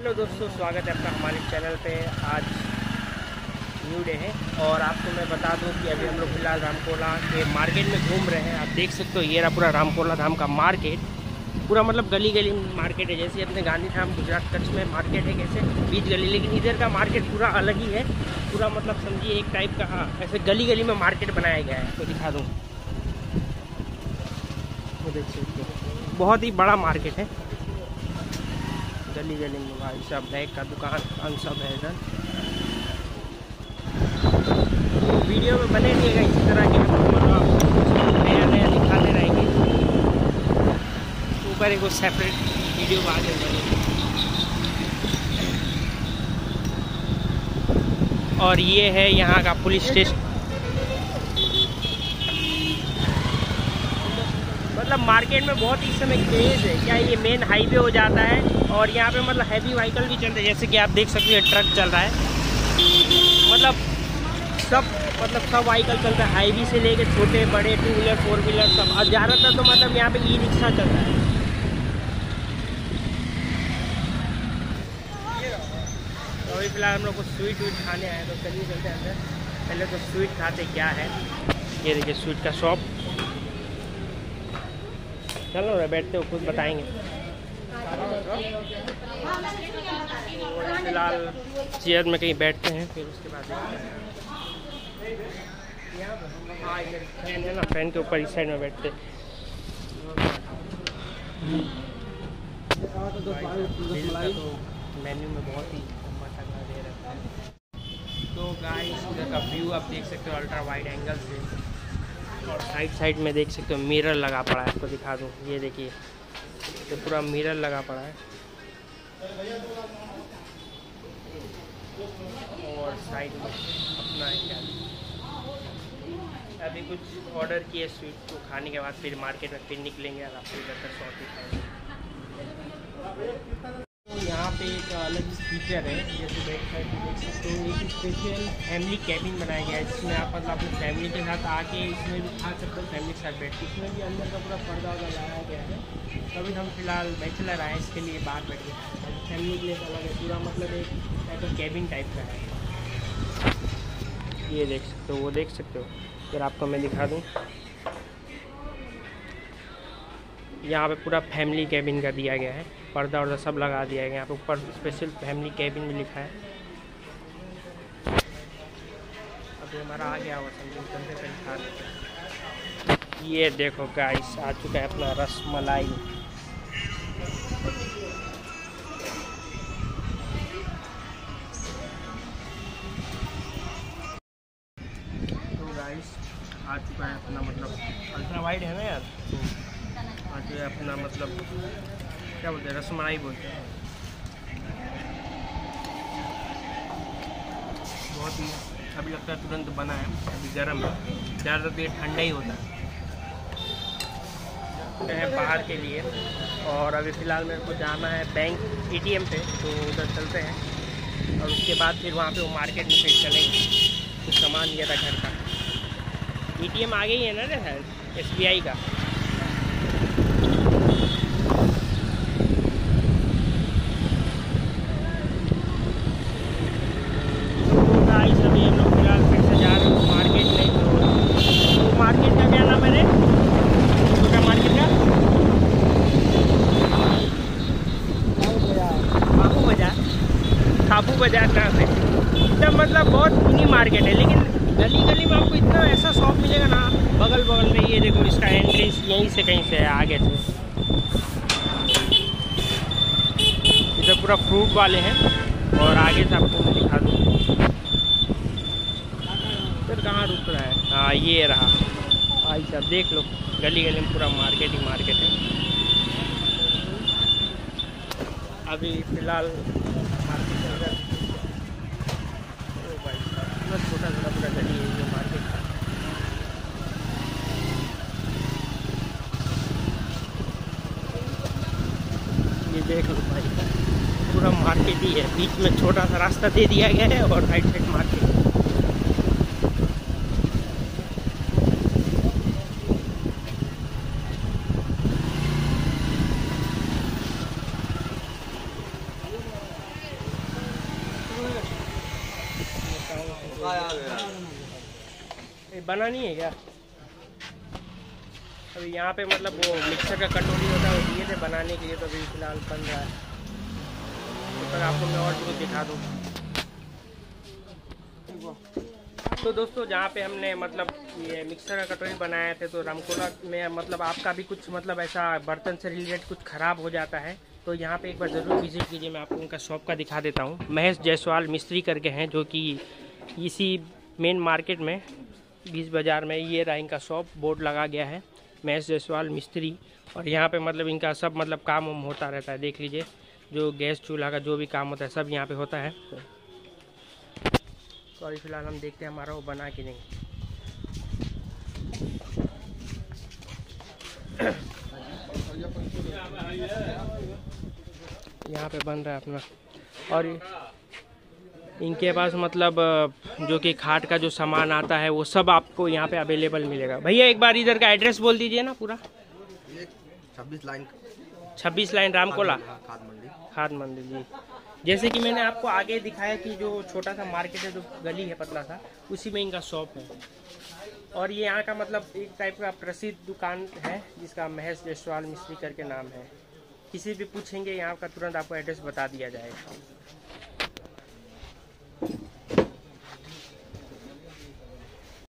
Hello दोस्तों, स्वागत है आपका हमारे चैनल पे। आज न्यू डे है और आपको मैं बता दूं कि अभी हम लोग फिलहाल रामकोला के मार्केट में घूम रहे हैं। आप देख सकते हो ये रहा पूरा रामकोला धाम का मार्केट। पूरा मतलब गली गली मार्केट है, जैसे अपने गांधी धाम गुजरात कच्छ में मार्केट है कैसे बीच गली, लेकिन इधर का मार्केट पूरा अलग ही है। पूरा मतलब समझिए एक टाइप का, हाँ, ऐसे गली गली में मार्केट बनाया गया है। तो दिखा दूँ, वो देख सकते हो बहुत ही बड़ा मार्केट है। गली गली में भाई सब बैग का दुकान सब है इधर। तो वीडियो में बने रहिएगा इसी तरह के, हम नया नया दिखाते रहेंगे। ऊपर एक सेपरेट वीडियो बाद में बनेगी। और ये है यहाँ का पुलिस स्टेशन। मतलब मार्केट में बहुत इस समय क्रेज है। क्या ये मेन हाईवे हो जाता है और यहाँ पे मतलब हैवी व्हीकल भी चलते हैं, जैसे कि आप देख सकते हैं ट्रक चल रहा है। सब व्हीकल चलता है, हाईवे से लेके छोटे बड़े 2 व्हीलर 4 व्हीलर सब। और ज़्यादातर तो मतलब यहाँ पे ई रिक्शा चलता है। तो अभी फिलहाल हम लोग को स्वीट खाने आए, तो चलिए चलते हैं अंदर। पहले तो स्वीट खाते क्या है, ये देखिए स्वीट का शॉप। चलो ना बैठते हो, खुद बताएंगे। फिलहाल चेयर में कहीं बैठते हैं, फिर उसके बाद फैन है ना, फैन के ऊपर इस साइड में बैठते। तो मेन्यू में बहुत ही मजा दे रहा है। तो गाइस इधर का व्यू आप देख सकते हो अल्ट्रा वाइड एंगल से, और साइड में देख सकते हो मिरर लगा पड़ा है। आपको दिखा दूँ, ये देखिए तो पूरा मिरर लगा पड़ा है। और साइड में अपना क्या, अभी कुछ ऑर्डर किए स्वीट को खाने के बाद फिर मार्केट में फिर निकलेंगे और आपको इधर तक शॉप दिखाएंगे। यहाँ पे एक अलग फीचर है, जैसे बैक साइड में देख सकते हो एक स्पेशल फैमिली कैबिन बनाया गया है, जिसमें आप मतलब अपनी फैमिली के साथ आके इसमें भी खा सकते हो, फैमिली के साथ बैठ के। इसमें भी अंदर का पूरा पर्दा वर्दा लगाया गया है। अभी हम फिलहाल बैचलर आए, इसके लिए बाहर बैठ गए। फैमिली के लिए अलग है, पूरा मतलब एक टाइप ऑफ कैबिन टाइप का है। ये देख सकते हो, वो देख सकते हो। फिर आपको मैं दिखा दूँ, यहाँ पे पूरा फैमिली कैबिन का दिया गया है, पर्दा वर्दा सब लगा दिया गया। यहाँ पे ऊपर स्पेशल फैमिली कैबिन भी लिखा है। अभी हमारा आ गया हुआ समझे पे खा लेते। ये देखो गाइस, आ चुका है अपना रसमलाई। तो गाइस आ चुका है अपना मतलब अल्ट्रा वाइड है ना यार, तो आज अपना मतलब क्या बोलते हैं, रसमलाई बोलते हैं। बहुत ही अभी लगता है तुरंत बना है, अभी गर्म है। ज़्यादातर ये ठंडा ही होता है बाहर के लिए। और अभी फ़िलहाल मेरे को जाना है बैंक ATM पे, तो उधर चलते हैं और उसके बाद फिर वहाँ पे वो मार्केट में फिर चलेंगे। कुछ सामान लिया था घर का। ATM आ गई है ना रे SBI का। खाबू बाजार नाम है। एकदम मतलब बहुत मिनी मार्केट है, लेकिन गली गली में आपको इतना ऐसा शॉप मिलेगा ना। बगल बगल में ये देखो, इसका एंट्रेंस यहीं से कहीं से है, आगे से। इधर पूरा फ्रूट वाले हैं और आगे से आपको मैं दिखा दूँ फिर कहाँ रुक रहा है। हाँ ये रहा भाई साहब, देख लो गली गली में पूरा मार्केट ही मार्केट है। अभी फ़िलहाल छोटा पूरा गली है जो मार्केट का। ये देख लो भाई, पूरा मार्केट ही है। बीच में छोटा सा रास्ता दे दिया गया है और राइट साइड मार्केट। ये बना नहीं है क्या? अभी यहाँ पे मतलब वो मिक्सर का कटोरी होता है, वो दिए थे बनाने के लिए, तो अभी फिलहाल बन रहा है। तो फिर आपको मैं और कुछ दिखा दूँ। तो दोस्तों जहाँ पे हमने मतलब ये मिक्सर का कटोरी बनाए थे, तो रामकोला में मतलब आपका भी कुछ मतलब ऐसा बर्तन से रिलेटेड कुछ ख़राब हो जाता है तो यहाँ पे एक बार ज़रूर विजिट कीजिए। मैं आपको उनका शॉप का दिखा देता हूँ। महेश जायसवाल मिस्त्री करके हैं, जो कि इसी मेन मार्केट में बीच बाज़ार में ये रहा इनका शॉप, बोर्ड लगा गया है महेश जायसवाल मिस्त्री। और यहाँ पे मतलब इनका सब मतलब काम होता रहता है। देख लीजिए, जो गैस चूल्हा का जो भी काम होता है सब यहाँ पे होता है। तो अभी फ़िलहाल हम देखते हैं हमारा वो बना कि नहीं। यहाँ पे बन रहा है अपना। और इनके पास मतलब जो कि खाट का जो सामान आता है वो सब आपको यहाँ पे अवेलेबल मिलेगा। भैया एक बार इधर का एड्रेस बोल दीजिए ना पूरा। 26 लाइन रामकोला खाद मंडी जी। जैसे कि मैंने आपको आगे दिखाया कि जो छोटा सा मार्केट है, जो गली है पतला सा, उसी में इनका शॉप है। और ये यहाँ का मतलब एक टाइप का प्रसिद्ध दुकान है जिसका महेश जायसवाल मिस्त्री करके नाम है। किसी भी पूछेंगे यहाँ का तुरंत आपको एड्रेस बता दिया जाएगा।